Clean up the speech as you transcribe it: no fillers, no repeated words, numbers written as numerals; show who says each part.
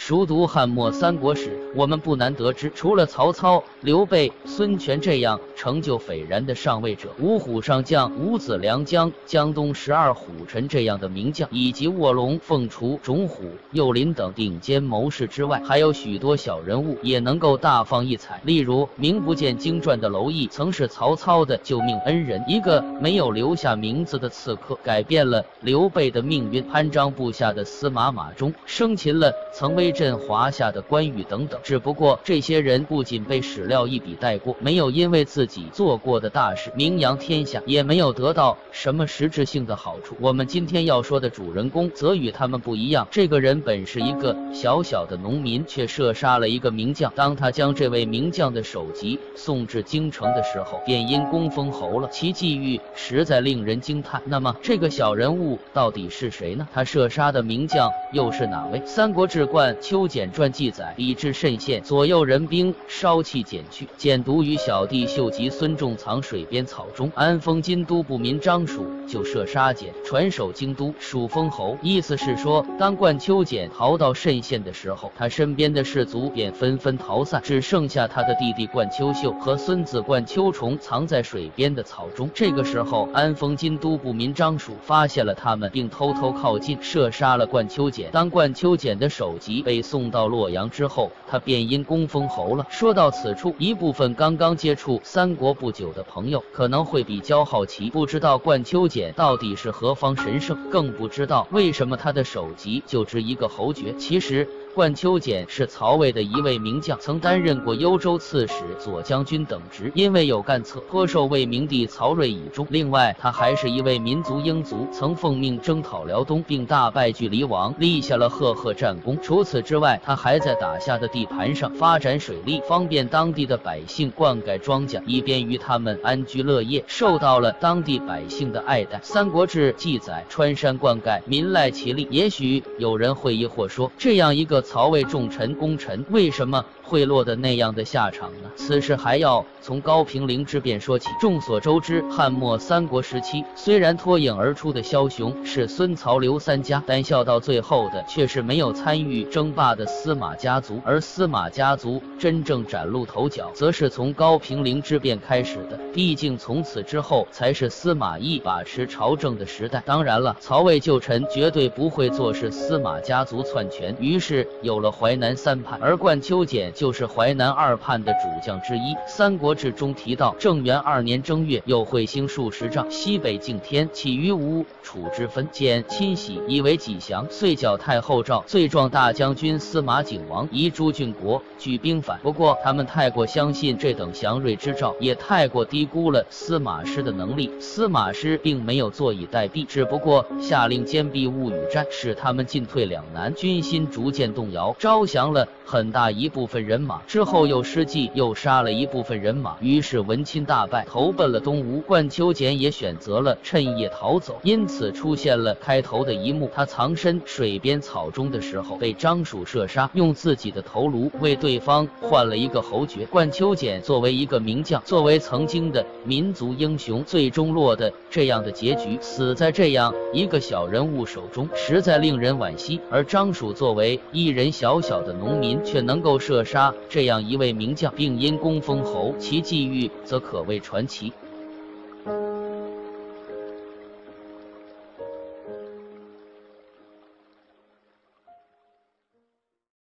Speaker 1: 熟读汉末三国史，我们不难得知，除了曹操、刘备、孙权这样成就斐然的上位者，五虎上将吴子良将、江东12虎臣这样的名将，以及卧龙、凤雏、种虎、右林等顶尖谋士之外，还有许多小人物也能够大放异彩。例如名不见经传的娄毅，曾是曹操的救命恩人，一个没有留下名字的刺客，改变了刘备的命运；潘璋部下的司马马忠，生擒了曾威震华夏的关羽等等。只不过这些人不仅被史料一笔带过，没有因为自己做过的大事名扬天下，也没有得到什么实质性的好处。我们今天要说的主人公则与他们不一样，这个人本是一个小小的农民，却射杀了一个名将。当他将这位名将的首级送至京城的时候，便因功封侯了，其际遇实在令人惊叹。那么这个小人物到底是谁呢？他射杀的名将又是哪位？《三国志·冠秋简传》记载，李至慎县，左右人兵稍气减去，简独与小弟秀吉、孙仲藏水边草中，安封京都部民张蜀就射杀简，传守京都，蜀封侯。意思是说，当冠秋简逃到慎县的时候，他身边的士卒便纷纷逃散，只剩下他的弟弟冠秋秀和孙子冠秋虫藏在水边的草中。这个时候，安封京都部民张蜀发现了他们，并偷偷靠近，射杀了冠秋简。当冠秋简的首级被送到洛阳之后，他便因功封侯了。说到此处，一部分刚刚接触三国不久的朋友可能会比较好奇，不知道冠秋简到底是何方神圣，更不知道为什么他的首级就值一个侯爵。其实冠秋简是曹魏的一位名将，曾担任过幽州刺史、左将军等职，因为有干策，颇受魏明帝曹睿倚重。另外，他还是一位民族英卒，曾奉命征讨辽东，并大败距离王，立下了赫赫战功。除此之外，他还在打下的地盘上发展水利，方便当地的百姓灌溉庄稼，以便于他们安居乐业，受到了当地百姓的爱戴。《三国志》记载，穿山灌溉，民赖其利。也许有人会疑惑说，这样一个曹魏重臣功臣，为什么会落得那样的下场呢？此事还要从高平陵之变说起。众所周知，汉末三国时期，虽然脱颖而出的枭雄是孙曹刘三家，但笑到最后的却是没有参与争霸的司马家族。而司马家族真正崭露头角，则是从高平陵之变开始的。毕竟从此之后，才是司马懿把持朝政的时代。当然了，曹魏旧臣绝对不会坐视司马家族篡权，于是有了淮南三叛，而冠秋简就是淮南二叛的主将之一。《三国志》中提到，正元2年正月，有彗星数十丈，西北敬天，起于吴楚之分。简亲喜，以为己降，遂剿太后赵罪状大将军司马景王，移诸郡国，举兵反。不过他们太过相信这等祥瑞之兆，也太过低估了司马师的能力。司马师并没有坐以待毙，只不过下令坚壁勿与战，使他们进退两难，军心逐渐动摇，招降了很大一部分人马，之后又失计，又杀了一部分人马，于是文钦大败，投奔了东吴。冠秋简也选择了趁夜逃走，因此出现了开头的一幕，他藏身水边草中的时候被张蜀射杀，用自己的头颅为对方换了一个侯爵。冠秋简作为一个名将，作为曾经的民族英雄，最终落得这样的结局，死在这样一个小人物手中，实在令人惋惜。而张蜀作为一人小小的农民，却能够射杀这样一位名将，并因功封侯，其际遇则可谓传奇。